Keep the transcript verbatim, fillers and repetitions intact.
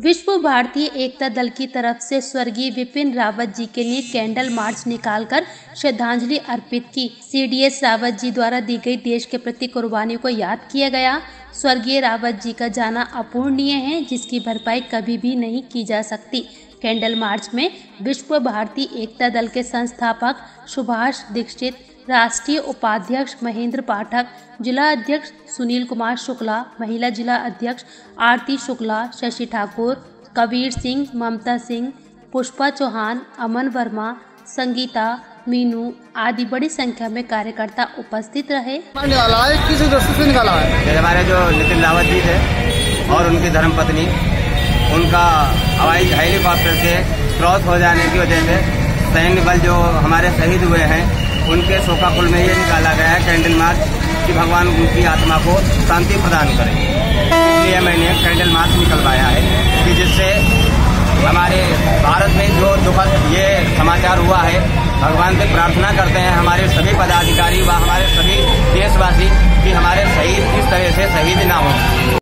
विश्व भारतीय एकता दल की तरफ से स्वर्गीय विपिन रावत जी के लिए कैंडल मार्च निकालकर श्रद्धांजलि अर्पित की। सीडीएस रावत जी द्वारा दी गई देश के प्रति कुर्बानियों को याद किया गया। स्वर्गीय रावत जी का जाना अपूरणीय है, जिसकी भरपाई कभी भी नहीं की जा सकती। कैंडल मार्च में विश्व भारतीय एकता दल के संस्थापक सुभाष दीक्षित, राष्ट्रीय उपाध्यक्ष महेंद्र पाठक, जिला अध्यक्ष सुनील कुमार शुक्ला, महिला जिला अध्यक्ष आरती शुक्ला, शशि ठाकुर, कबीर सिंह, ममता सिंह, पुष्पा चौहान, अमन वर्मा, संगीता, मीनू आदि बड़ी संख्या में कार्यकर्ता उपस्थित रहे। निकाला है, किस दृष्टि से निकाला है? हमारे जो नितिन रावत जी थे और उनकी धर्मपत्नी, उनका हवाई हेलीकॉप्टर के क्रॉस हो जाने की वजह से सैन्य बल जो हमारे शहीद हुए हैं उनके शोकाकुल में ये निकाला गया है कैंडल मार्च कि भगवान उनकी आत्मा को शांति प्रदान करें। इसलिए मैंने कैंडल मार्च निकलवाया है कि जिससे हमारे भारत में जो दुखद ये समाचार हुआ है, भगवान से प्रार्थना करते हैं हमारे सभी